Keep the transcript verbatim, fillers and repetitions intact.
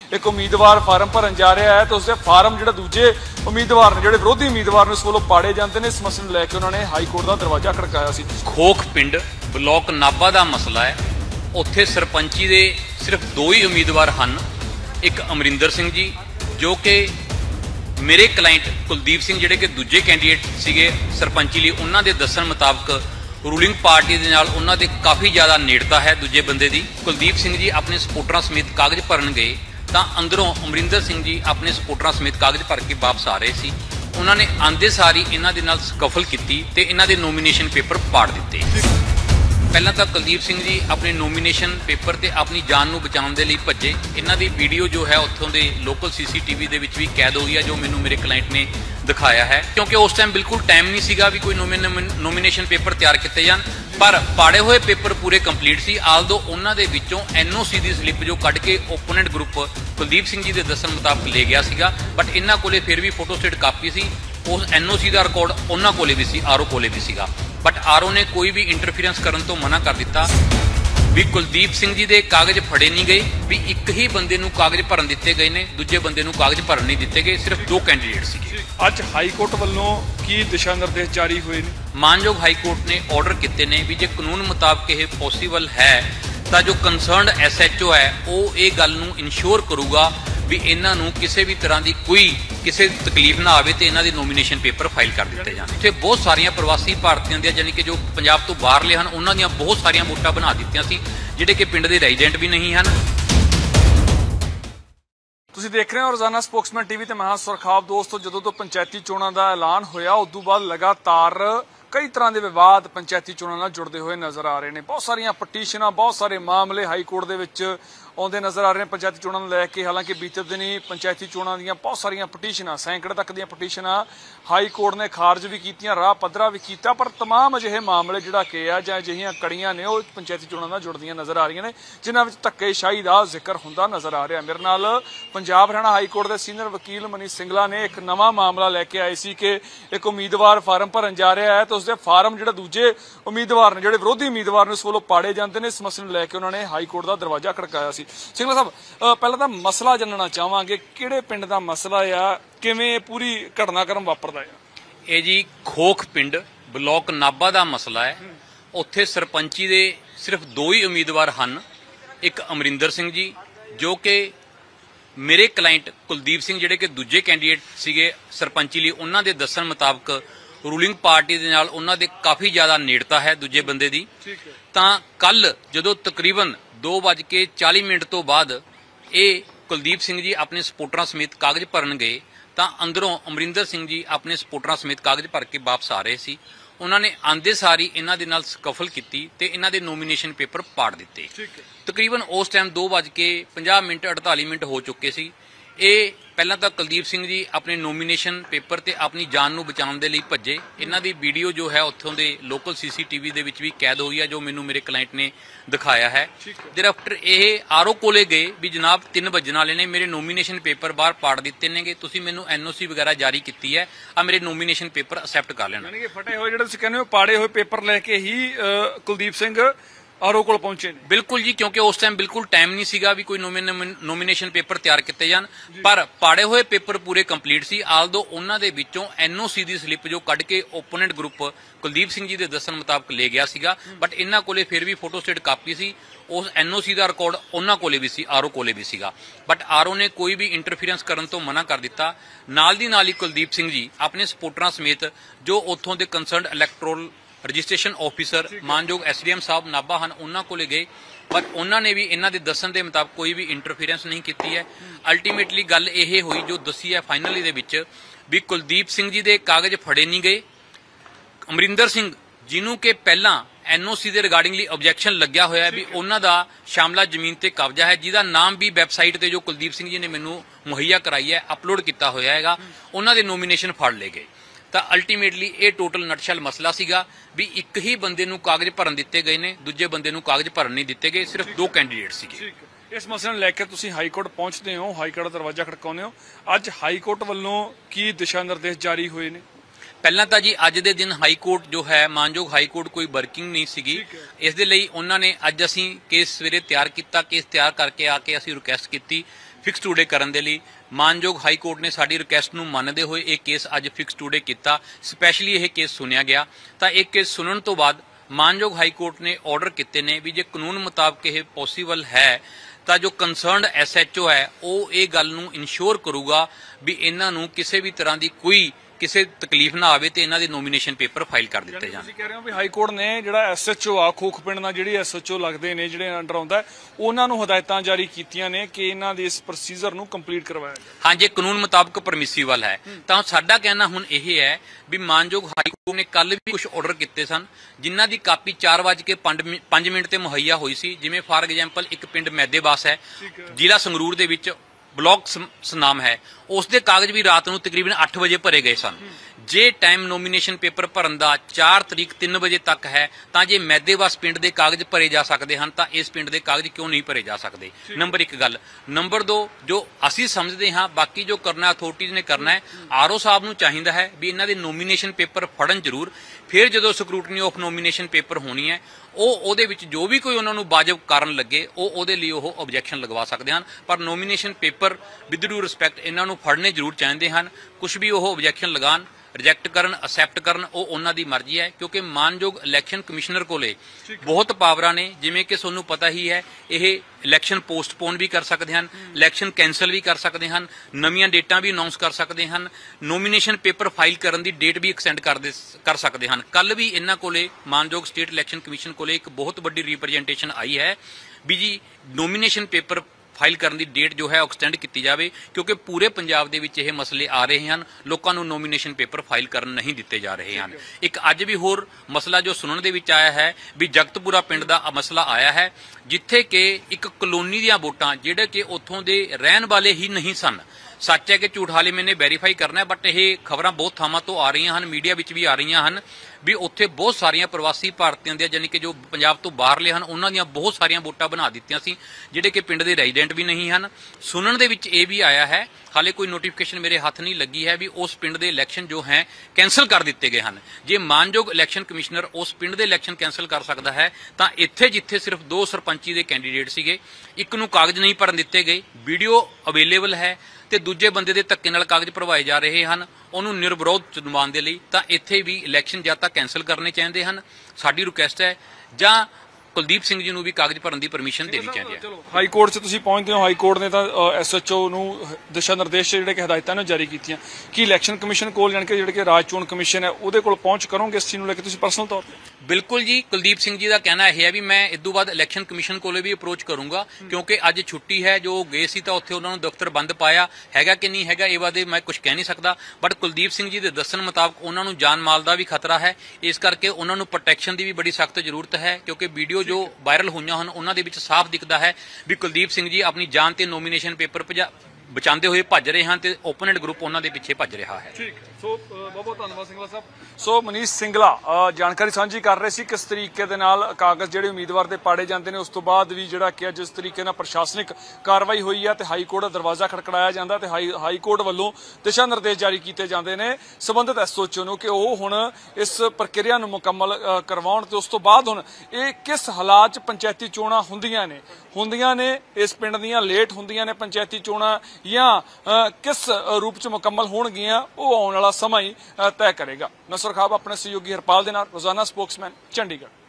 एक उम्मीदवार फार्म भरन जा रहा है तो उसके फार्म जो दूजे उम्मीदवार ने जो विरोधी उम्मीदवार ने उस वालों पाड़े जाते हैं। इस मसले लैके उन्होंने हाईकोर्ट का दरवाजा खड़काया सी। खोख पिंड ब्लॉक नाभा का मसला है। उत्थे सरपंची दे सिर्फ दो ही उम्मीदवार हैं। एक अमरिंदर सिंह जी जो कि मेरे क्लाइंट कुलदीप सिंह जिहड़े कि दूजे कैंडीडेट सीगे सरपंची लिए, उन्हां दे दस्सण मुताबक रूलिंग पार्टी दे नाल उन्हां दे काफ़ी ज़्यादा नेड़ता है दूजे बंदे दी। कुलदीप सिंह जी अपने सपोर्टरां समेत कागज भरन गए तो अंदरों अमरिंदर सिंह जी अपने सपोर्टरां समेत कागज भर के वापस आ रहे सी। उन्होंने आंदे सारी इन्हां दे नाल स्कफल की ते इन्हां दे नोमीनेशन पेपर पाड़ दिते। पहला तो कुलदीप सिंह जी अपने नोमीनेशन पेपर ते अपनी जान नूं बचाउण दे लई भज्जे। इन्हां दी वीडियो जो है उत्थों दे local C C T V दे विच भी कैद हुई है जो मैनूं मेरे क्लाइंट ने दिखाया है, क्योंकि उस टाइम बिल्कुल टाइम नहीं सीगा भी कोई नोमीनेशन पेपर तैयार किए जान। पर पाड़े हुए पेपर पूरे कंप्लीट सी। आलदो उन्हां दे विचों एन ओ सी दी स्लिप जो कढ़ के ओपोनेंट ग्रुप कुलदीप सिंह जी के दस्सण मुताबक ले गया सीगा, बट इन्हां कोले फिर भी फोटोस्टेट कापी सी। उस एन ओ सी का रिकॉर्ड उन्हां कोले भी सी, आर ओ कोले भी सीगा, बट आर ओ ने कोई भी इंटरफीरेंस करन तो मना कर दिता भी कुलदीप सिंह जी के कागज फड़े नहीं गए, भी एक ही बंदे नूं कागज भरन दिते गए ने, दूजे बंदे नूं कागज भरन नहीं दिते गए। सिर्फ दो कैंडीडेट सीगे। अज हाईकोर्ट वालों की दिशा निर्देश जारी हुए ने? मानयोग हाईकोर्ट ने ऑर्डर किए ने भी जे कानून मुताबक यह पॉसीबल है तो जो कंसर्नड एस एच ओ है वह ये गल नूं इंश्योर करूगा भी इन्हां नूं किसी भी तरह की कोई किसी तकलीफ ना आवे ते इन्हां दे नोमीनेशन पेपर फाइल कर दिते जाण। इत्थे बहुत सारियां प्रवासी भारतीयों दी यानी कि जो पंजाब तो बाहरले हन उन्हां दीयां बहुत सारियां वोटां बना दित्तियां सी जिहड़े कि पिंड दे रेजिडेंट भी नहीं हन। तुसीं देख रहे हो रोजाना स्पोक्समैन टीवी ते मैं सुरखाब। दोस्तों जदों तो पंचायती चोणां दा ऐलान होया उदों बाद लगातार कई तरह के विवाद पंचायती चोणां नाल जुड़ते हुए नजर आ रहे हैं। बहुत सारियां पटीशनां बहुत सारे मामले हाईकोर्ट दे विच आउंदे नजर आ रहे हैं पंचायती चोणां नूं लैके। हालांकि बीते दिन ही पंचायती चोणां दीयां बहुत सारियां पटीशनां सैकड़े तक दीयां पटीशनां हाईकोर्ट ने खारज भी कीतियां, राह पद्धरा भी कीता, पर तमाम अजिहे मामले जिहड़ा कि आ जां अजिहियां कड़ियां ने वो पंचायती चोणां नाल जुड़दियां नजर आ रही ने जिन्हां विच धक्केशाही दा जिक्र हुंदा नजर आ रहा। मेरे नाल पंजाब हरियाणा हाईकोर्ट के सीनियर वकील मनीष सिंगला ने एक नवां मामला लैके आए सी कि एक उम्मीदवार फार्म भरन जा रहा है तो उसके फार्म जो दूजे उम्मीदवार ने जो विरोधी उम्मीदवार ने उस वालों पाड़े जाते हैं। इस मसले लैके उन्होंने हाईकोर्ट का दरवाजा खड़काया सी। सिंगला साहब पहला तो मसला जानना चाहांगे किहड़े पिंड का मसला आ, किवें पूरी घटनाक्रम वापरदा है? ये जी खोख पिंड ब्लॉक नाभा का मसला है। उत्थे सरपंची दे सिर्फ दो ही उम्मीदवार हैं। एक अमरिंदर सिंह जी जो कि मेरे क्लाइंट कुलदीप सिंह जिहड़े कि दूजे कैंडीडेट सीगे सरपंची लिए, उन्हां दे दस्सण मुताबक रूलिंग पार्टी दे नाल उन्हां दे काफ़ी ज़्यादा नेड़ता है दूजे बंदे दी। तां कल जदों तकरीबन दो बज के चाली मिनट तो बाद ये कुलदीप सिंह जी अपने सपोर्टरां समेत कागज भरन गए तो अंदरों अमरिंदर सिंह जी अपने सपोर्टरां समेत कागज भर के वापस आ रहे सी। उन्होंने आंदे सारी इन्हां दे नाल स्कफल की ते इन्हां दे नोमीनेशन पेपर पाड़ दिते। तकरीबन उस टाइम दो बज के पंजाह मिनट अड़ताली मिनट हो चुके सी। ये पहला तो कुलदीप सिंह जी अपने नोमीनेशन पेपर ते अपनी जान नूं बचाउण दे लई भज्जे। इन्हां दी वीडियो जो है उत्थों दे local C C T V दे विच भी कैद हुई है जो मैनूं मेरे क्लाइंट ने दिखाया है। दरअफ्टर ये आर ओ कोले गए भी जनाब तीन बजन वाले ने मेरे नोमीनेशन पेपर बाहर पाड़ दिते ने, तुसीं मैनूं एन ओ सी वगैरह जारी की है, आ मेरे नोमीनेशन पेपर एक्सैप्ट कर लेना। यानी कि फटे हुए जिहड़े तुसीं कहंदे हो पाड़े हुए पेपर लैके ही कुलदीप सिंह आर ओ कोल पहुंचे ने? बिल्कुल जी, क्योंकि उस टाइम बिल्कुल टाइम नहीं सीगा भी कोई नोमीनेशन पेपर तैयार किए जान, पर पाड़े हुए पेपर पूरे कंप्लीट सी। आलदो उन्हां दे विचों एन ओ सी दी स्लिप जो कढ़ के ओपोनेंट ग्रुप कुलदीप सिंह जी के दस्सण मुताबक ले गया सीगा, बट इन्हां कोले फिर भी फोटोस्टेट कापी सी। उस एन ओ सी का रिकॉर्ड उन्हां कोले भी सी, आर ओ कोले भी सीगा, बट आर ओ ने कोई भी इंटरफीरेंस करन तो मना कर दिता। नाल दी नाल ही कुलदीप सिंह जी अपने सपोर्टरां समेत जो उत्थों दे कंसर्नड इलैक्टोरल रजिस्ट्रेशन ऑफिसर मानयोग एस डी एम साहब नाभा हैं उन्होंने को गए, पर उन्होंने भी इन्हों के दसन के मुताबिक कोई भी इंटरफीरेंस नहीं की है। अल्टीमेटली गल यह हुई जो दसी है फाइनली दे विच भी कुलदीप सिंह जी के कागज फड़े नहीं गए। अमरिंदर सिंह जिन्हों के पहला एन ओ सी के रिगार्डिंगली ऑब्जैक्शन लग्या होया भी उन्हों का शामला जमीन ते कब्जा है, जिसका नाम भी वैबसाइट ते जो कुलदीप सिंह जी ने मैनू मुहैया कराई है अपलोड किया होया है, उन्होंने नोमीनेशन फड़ ले गए। तो अल्टीमेटली ये टोटल नटशल मसला सीगा भी एक ही बंदे नूं कागज भरन दिते गए ने, दूजे बंदे नूं कागज भरन नहीं दिते गए। सिर्फ दो कैंडीडेट सीगे। इस मसले नूं लैके तुसीं हाईकोर्ट पहुंचते हो, हाईकोर्ट दा दरवाजा खड़काउंदे हो, अज हाईकोर्ट वल्लों की दिशा निर्देश जारी हुए ने? पहला तो जी अज के दिन हाईकोर्ट जो है मानयोग हाईकोर्ट कोई वर्किंग नहीं सीगी, इस दे लई उन्होंने अज असीं केस सवेरे तैयार किया, केस तैयार करके आके असीं रिक्वेस्ट की, ਫਿਕਸ ਟੂ ਡੇ ਕਰਨ ਦੇ ਲਈ ਮਾਨਯੋਗ ਹਾਈ ਕੋਰਟ ਨੇ ਸਾਡੀ ਰਿਕੁਐਸਟ ਨੂੰ ਮੰਨਦੇ ਹੋਏ ਇਹ ਕੇਸ ਅੱਜ ਫਿਕਸ ਟੂ ਡੇ ਕੀਤਾ। ਸਪੈਸ਼ਲੀ ਇਹ ਕੇਸ ਸੁਣਿਆ ਗਿਆ ਤਾਂ ਇਹ ਕੇਸ ਸੁਣਨ ਤੋਂ ਬਾਅਦ ਮਾਨਯੋਗ ਹਾਈ ਕੋਰਟ ਨੇ ਆਰਡਰ ਕੀਤੇ ਨੇ ਵੀ ਜੇ ਕਾਨੂੰਨ ਮੁਤਾਬਕ ਇਹ ਪੋਸੀਬਲ ਹੈ ਤਾਂ ਜੋ ਕੰਸਰਨਡ ਐਸ ਐਚ ਓ ਹੈ ਉਹ ਇਹ ਗੱਲ ਨੂੰ ਇਨਸ਼ੋਰ ਕਰੂਗਾ ਵੀ ਇਹਨਾਂ ਨੂੰ ਕਿਸੇ ਵੀ ਤਰ੍ਹਾਂ ਦੀ ਕੋਈ ਕਿਸੇ ਤਕਲੀਫ ਨਾ ਆਵੇ ਤੇ ਇਹਨਾਂ ਦੇ ਨੋਮੀਨੇਸ਼ਨ ਪੇਪਰ ਫਾਈਲ ਕਰ ਦਿੱਤੇ ਜਾਣ। ਤੁਸੀਂ ਕਹਿ ਰਹੇ ਹੋ ਵੀ ਹਾਈ ਕੋਰਟ ਨੇ ਜਿਹੜਾ ਐਸ ਐਚ ਓ ਆ ਖੋਖ ਪਿੰਡ ਨਾਲ ਜਿਹੜੀ ਐਸ ਐਚ ਓ ਲੱਗਦੇ ਨੇ ਜਿਹੜੇ ਅੰਡਰ ਆਉਂਦਾ ਉਹਨਾਂ ਨੂੰ ਹਦਾਇਤਾਂ ਜਾਰੀ ਕੀਤੀਆਂ ਨੇ ਕਿ ਇਹਨਾਂ ਦੇ ਇਸ ਪ੍ਰੋਸੀਜਰ ਨੂੰ ਕੰਪਲੀਟ ਕਰਵਾਇਆ ਜਾਵੇ। ਹਾਂ, ਜੇ ਕਾਨੂੰਨ ਮੁਤਾਬਕ ਪਰਮਿਸਿਬਲ ਹੈ ਤਾਂ ਸਾਡਾ ਕਹਿਣਾ ਹੁਣ ਇਹ ਹੈ ਵੀ ਮਾਨਯੋਗ ਹਾਈ ਕੋਰਟ ਨੇ ਕੱਲ ਵੀ ਕੁਝ ਆਰਡਰ ਕੀਤੇ ਸਨ ਜਿਨ੍ਹਾਂ ਦੀ ਕਾਪੀ ਚਾਰ ਵੱਜ ਕੇ ਪੰਜ ਮਿੰਟ ਤੇ ਮੁਹੱਈਆ ਹੋਈ ਸੀ। ਜਿਵੇਂ ਫਾਰ ਐਗਜ਼ਾਮਪਲ ਇੱਕ ਪਿੰਡ ਮੈਦੇਬਾਸ ਹੈ ਜ਼ਿਲ੍ਹਾ ਸੰਗਰੂਰ ਦੇ ਵਿੱਚ ਬਲਾਕ ਸਨਾਮ ਹੈ, ਉਸ ਦੇ ਕਾਗਜ਼ ਵੀ ਰਾਤ ਨੂੰ ਤਕਰੀਬਨ ਅੱਠ ਵਜੇ ਭਰੇ ਗਏ ਸਨ। ਜੇ ਟਾਈਮ ਨੋਮੀਨੇਸ਼ਨ ਪੇਪਰ ਭਰਨ ਦਾ ਚਾਰ ਤਰੀਕ ਤਿੰਨ ਵਜੇ ਤੱਕ ਹੈ ਤਾਂ ਜੇ ਮੈਦੇਵਾਸ ਪਿੰਡ ਦੇ ਕਾਗਜ਼ ਭਰੇ ਜਾ ਸਕਦੇ ਹਨ ਤਾਂ ਇਸ ਪਿੰਡ ਦੇ ਕਾਗਜ਼ ਕਿਉਂ ਨਹੀਂ ਭਰੇ ਜਾ ਸਕਦੇ? ਨੰਬਰ ਇੱਕ ਗੱਲ। ਨੰਬਰ ਦੋ, ਜੋ ਅਸੀਂ ਸਮਝਦੇ ਹਾਂ ਬਾਕੀ ਜੋ ਕਰਨਾ ਅਥਾਰਟੀਜ਼ ਨੇ ਕਰਨਾ ਹੈ, ਆਰ ਓ ਸਾਹਿਬ ਨੂੰ ਚਾਹੀਦਾ ਹੈ ਵੀ ਇਹਨਾਂ ਦੇ ਨੋਮੀਨੇਸ਼ਨ ਪੇਪਰ ਫੜਨ ਜ਼ਰੂਰ। ਫਿਰ ਜਦੋਂ ਸਕਰੂਟਨੀ ਆਫ ਨੋਮੀਨੇਸ਼ਨ ਪੇਪਰ ਹੋਣੀ ਹੈ ਉਹ ਉਹਦੇ ਵਿੱਚ ਜੋ ਵੀ ਕੋਈ ਉਹਨਾਂ ਨੂੰ ਵਾਜਬ ਕਾਰਨ ਲੱਗੇ ਉਹ ਉਹਦੇ ਲਈ ਉਹ ਆਬਜੈਕਸ਼ਨ ਲਗਵਾ ਸਕਦੇ ਹਨ। ਪਰ nomination paper with due respect ਇਹਨਾਂ ਨੂੰ ਫੜਨੇ ਜ਼ਰੂਰ ਚਾਹੀਦੇ ਹਨ। ਕੁਝ ਵੀ ਉਹ ਆਬਜੈਕਸ਼ਨ ਲਗਾਉਣ, ਰਿਜੈਕਟ ਕਰਨ, ਅਸੈਪਟ ਕਰਨ, ਉਹ ਉਹਨਾਂ ਦੀ ਮਰਜ਼ੀ ਹੈ ਕਿਉਂਕਿ ਮਾਨਯੋਗ ਇਲੈਕਸ਼ਨ ਕਮਿਸ਼ਨਰ ਕੋਲੇ ਬਹੁਤ ਪਾਵਰਾਂ ਨੇ। ਜਿਵੇਂ ਕਿ ਤੁਹਾਨੂੰ ਪਤਾ ਹੀ ਹੈ ਇਹ ਇਲੈਕਸ਼ਨ ਪੋਸਟਪੋਨ ਵੀ ਕਰ ਸਕਦੇ ਹਨ, ਇਲੈਕਸ਼ਨ ਕੈਂਸਲ ਵੀ ਕਰ ਸਕਦੇ ਹਨ, ਨਵੀਆਂ ਡੇਟਾਂ ਵੀ ਅਨਾਉਂਸ ਕਰ ਸਕਦੇ ਹਨ, ਨੋਮੀਨੇਸ਼ਨ ਪੇਪਰ ਫਾਈਲ ਕਰਨ ਦੀ ਡੇਟ ਵੀ ਐਕਸਟੈਂਡ ਕਰ ਸਕਦੇ ਹਨ। ਕੱਲ ਵੀ ਇਹਨਾਂ ਕੋਲੇ ਮਾਨਯੋਗ ਸਟੇਟ ਇਲੈਕਸ਼ਨ ਕਮਿਸ਼ਨ ਕੋਲੇ ਇੱਕ ਬਹੁਤ ਵੱਡੀ ਰਿਪਰੈਜ਼ੈਂਟੇਸ਼ਨ ਆਈ ਹੈ ਵੀ ਜੀ ਨੋਮੀਨੇਸ਼ਨ ਪੇਪਰ ਫਾਈਲ ਕਰਨ ਦੀ ਡੇਟ ਜੋ ਹੈ ਐਕਸਟੈਂਡ ਕੀਤੀ ਜਾਵੇ ਕਿਉਂਕਿ ਪੂਰੇ ਪੰਜਾਬ ਦੇ ਵਿੱਚ ਇਹ ਮਸਲੇ ਆ ਰਹੇ ਹਨ, ਲੋਕਾਂ ਨੂੰ ਨੋਮੀਨੇਸ਼ਨ ਪੇਪਰ ਫਾਈਲ ਕਰਨ ਨਹੀਂ ਦਿੱਤੇ ਜਾ ਰਹੇ ਹਨ। ਇੱਕ ਅੱਜ ਵੀ ਹੋਰ ਮਸਲਾ ਜੋ ਸੁਣਨ ਦੇ ਵਿੱਚ ਆਇਆ ਹੈ ਵੀ ਜਗਤਪੁਰਾ ਪਿੰਡ ਦਾ ਮਸਲਾ ਆਇਆ ਹੈ ਜਿੱਥੇ ਕਿ ਇੱਕ ਕਲੋਨੀ ਦੀਆਂ ਵੋਟਾਂ ਜਿਹੜੇ ਕਿ ਉੱਥੋਂ ਦੇ ਰਹਿਣ ਵਾਲੇ ਹੀ ਨਹੀਂ ਸਨ। ਸੱਚ ਹੈ ਕਿ ਝੂਠ ਹਾਲੇ ਮੈਨੇ ਵੈਰੀਫਾਈ ਕਰਨਾ ਹੈ ਬਟ ਇਹ ਖਬਰਾਂ ਬਹੁਤ ਥਾਵਾਂ ਤੋਂ ਆ ਰਹੀਆਂ ਹਨ, ਮੀਡੀਆ ਵਿੱਚ ਵੀ ਆ ਰਹੀਆਂ ਹਨ ਵੀ ਉੱਥੇ ਬਹੁਤ ਸਾਰੀਆਂ ਪ੍ਰਵਾਸੀ ਭਾਰਤੀਆਂ ਦੀਆਂ ਯਾਨੀ ਕਿ ਜੋ ਪੰਜਾਬ ਤੋਂ ਬਾਹਰਲੇ ਹਨ ਉਹਨਾਂ ਦੀਆਂ ਬਹੁਤ ਸਾਰੀਆਂ ਵੋਟਾਂ ਬਣਾ ਦਿੱਤੀਆਂ ਸੀ ਜਿਹੜੇ ਕਿ ਪਿੰਡ ਦੇ ਰੈਜ਼ੀਡੈਂਟ ਵੀ ਨਹੀਂ ਹਨ। ਸੁਣਨ ਦੇ ਵਿੱਚ ਇਹ ਵੀ ਆਇਆ ਹੈ, ਹਾਲੇ ਕੋਈ ਨੋਟੀਫਿਕੇਸ਼ਨ ਮੇਰੇ ਹੱਥ ਨਹੀਂ ਲੱਗੀ ਹੈ ਵੀ ਉਸ ਪਿੰਡ ਦੇ ਇਲੈਕਸ਼ਨ ਜੋ ਹੈ ਕੈਂਸਲ ਕਰ ਦਿੱਤੇ ਗਏ ਹਨ। ਜੇ ਮਾਨਯੋਗ ਇਲੈਕਸ਼ਨ ਕਮਿਸ਼ਨਰ ਉਸ ਪਿੰਡ ਦੇ ਇਲੈਕਸ਼ਨ ਕੈਂਸਲ ਕਰ ਸਕਦਾ ਹੈ ਤਾਂ ਇੱਥੇ ਜਿੱਥੇ ਸਿਰਫ ਦੋ ਸਰਪੰਚੀ ਦੇ ਕੈਂਡੀਡੇਟ ਸੀਗੇ, ਇੱਕ ਨੂੰ ਕਾਗਜ਼ ਨਹੀਂ ਭਰਨ ਦਿੱਤੇ ਗਏ, ਵੀਡੀਓ ਅਵੇਲੇਬਲ ਹੈ ਤੇ ਦੂਜੇ ਬੰਦੇ ਦੇ ਧੱਕੇ ਨਾਲ ਕਾਗਜ਼ ਭਰਵਾਏ ਜਾ ਰਹੇ ਹਨ ਉਹਨੂੰ ਨਿਰਵਿਰੋਧ ਚੁਣਵਾਉਣ ਦੇ ਲਈ, ਤਾਂ ਇੱਥੇ ਵੀ ਇਲੈਕਸ਼ਨ ਜਾਂ ਤਾਂ ਕੈਂਸਲ ਕਰਨੇ ਚਾਹੀਦੇ ਹਨ। ਸਾਡੀ ਰਿਕੁਐਸਟ ਹੈ ਜਾਂ ਕੁਲਦੀਪ ਸਿੰਘ ਜੀ ਨੂੰ ਵੀ ਕਾਗਜ਼ ਭਰਨ ਦੀ ਪਰਮਿਸ਼ਨ ਦੇਣੀ ਚਾਹੀਦੀ ਹੈ। ਹਾਈ ਕੋਰਟ 'ਚ ਤੁਸੀਂ ਪਹੁੰਚਦੇ ਹੋ, ਹਾਈ ਕੋਰਟ ਨੇ ਤਾਂ ਐਸ ਐਚ ਓ ਨੂੰ ਦਿਸ਼ਾ ਨਿਰਦੇਸ਼ ਜਿਹੜੇ ਕਿ ਹਦਾਇਤਾਂ ਨੇ ਜਾਰੀ ਕੀਤੀਆਂ ਕਿ ਇਲੈਕਸ਼ਨ ਕਮਿਸ਼ਨ ਕੋਲ ਜਾਣ ਕੇ ਜਿਹੜੇ ਕਿ ਰਾਜ ਚੋਣ ਕਮਿਸ਼ਨ ਹੈ ਉਹਦੇ ਕੋਲ ਪਹੁੰਚ ਕਰੋਗੇ ਇਸ ਚੀਜ਼ ਨੂੰ ਲੈ ਕੇ ਤੁਸੀਂ ਪਰਸਨਲ ਤੌਰ ਤੇ? ਬਿਲਕੁਲ ਜੀ, ਕੁਲਦੀਪ ਸਿੰਘ ਜੀ ਦਾ ਕਹਿਣਾ ਇਹ ਹੈ ਵੀ ਮੈਂ ਇਸ ਤੋਂ ਬਾਅਦ ਇਲੈਕਸ਼ਨ ਕਮਿਸ਼ਨ ਕੋਲੇ ਵੀ ਅਪਰੋਚ ਕਰੂੰਗਾ ਕਿਉਂਕਿ ਅੱਜ ਛੁੱਟੀ ਹੈ। ਜੋ ਗਏ ਸੀ ਤਾਂ ਉੱਥੇ ਉਹਨਾਂ ਨੂੰ ਦਫ਼ਤਰ ਬੰਦ ਪਾਇਆ ਹੈਗਾ ਕਿ ਨਹੀਂ ਹੈਗਾ ਇਹ ਬਾਰੇ ਮੈਂ ਕੁਝ ਕਹਿ ਨਹੀਂ ਸਕਦਾ ਬਟ ਕੁਲਦੀਪ ਸਿੰਘ ਜੀ ਦੇ ਦੱਸਣ ਮੁਤਾਬਕ ਉਹਨਾਂ ਨੂੰ ਜਾਨ ਮਾਲ ਦਾ ਵੀ ਖਤਰਾ ਹੈ, ਇਸ ਕਰਕੇ ਉਹਨਾਂ ਨੂੰ ਪ੍ਰੋਟੈਕਸ਼ਨ ਦੀ ਵੀ ਬੜੀ ਸਖਤ ਜ਼ਰੂਰਤ ਹੈ ਕਿਉਂਕਿ ਵੀਡੀਓ ਜੋ ਵਾਇਰਲ ਹੋਈਆਂ ਹਨ ਉਹਨਾਂ ਦੇ ਵਿੱਚ ਸਾਫ਼ ਦਿਖਦਾ ਹੈ ਵੀ ਕੁਲਦੀਪ ਸਿੰਘ ਜੀ ਆਪਣੀ ਜਾਨ ਤੇ ਨੋਮੀਨੇਸ਼ਨ ਪੇਪਰ ਬਚਾਉਂਦੇ ਹੋਏ ਭੱਜ ਰਹੇ ਹਨ ਤੇ ਓਪੋਨੈਂਟ ਗਰੁੱਪ ਉਹਨਾਂ ਦੇ ਪਿੱਛੇ ਭੱਜ ਰਿਹਾ ਹੈ। ਠੀਕ ਹੈ, ਸੋ ਬਹੁਤ ਬਹੁਤ ਧੰਨਵਾਦ ਸਿੰਗਲਾ ਸਾਹਿਬ। ਸੋ ਮਨੀਸ਼ ਸਿੰਗਲਾ ਜਾਣਕਾਰੀ ਸਾਂਝੀ ਕਰ ਰਹੇ ਸੀ ਕਿਸ ਤਰੀਕੇ ਦੇ ਨਾਲ ਕਾਗਜ਼ ਜਿਹੜੇ ਉਮੀਦਵਾਰ ਦੇ ਪਾੜੇ ਜਾਂਦੇ ਨੇ ਉਸ ਤੋਂ ਬਾਅਦ ਵੀ ਜਿਹੜਾ ਕਿ ਜਿਸ ਤਰੀਕੇ ਨਾਲ ਪ੍ਰਸ਼ਾਸਨਿਕ ਕਾਰਵਾਈ ਹੋਈ ਹੈ ਤੇ ਹਾਈ ਕੋਰਟ ਦਾ ਦਰਵਾਜ਼ਾ ਖੜਕੜਾਇਆ ਜਾਂਦਾ ਤੇ ਹਾਈ ਹਾਈ ਕੋਰਟ ਵੱਲੋਂ ਦਿਸ਼ਾ ਨਿਰਦੇਸ਼ ਜਾਰੀ ਕੀਤੇ ਜਾਂਦੇ ਨੇ ਸੰਬੰਧਿਤ ਐਸ ਓ ਨੂੰ ਕਿ ਉਹ ਹੁਣ ਇਸ ਪ੍ਰਕਿਰਿਆ ਨੂੰ ਮੁਕੰਮਲ ਕਰਵਾਉਣ ਤੇ ਉਸ ਤੋਂ ਬਾਅਦ ਹੁਣ ਇਹ ਕਿਸ ਹਾਲਾਤ 'ਚ ਪੰਚਾਇਤੀ ਚੋਣਾਂ ਹੁੰਦੀਆਂ ਨੇ ਹੁੰਦੀਆਂ ਨੇ ਇਸ ਪਿੰਡ ਦੀਆਂ ਲੇਟ ਹੁੰਦੀਆਂ ਨੇ ਪੰਚਾਇਤੀ ਚੋਣਾਂ ਜਾਂ ਕਿਸ ਰੂਪ 'ਚ ਮੁਕੰਮਲ ਹੋਣਗੀਆਂ ਉਹ ਆਉਣ ਵਾਲਾ ਸਮਾਂ ਹੀ ਤੈਅ ਕਰੇਗਾ। ਨਸਰ ਖਾਬ ਆਪਣੇ ਸਹਿਯੋਗੀ ਹਰਪਾਲ ਦੇ ਨਾਲ, ਰੋਜ਼ਾਨਾ ਸਪੋਕਸਮੈਨ, ਚੰਡੀਗੜ੍ਹ।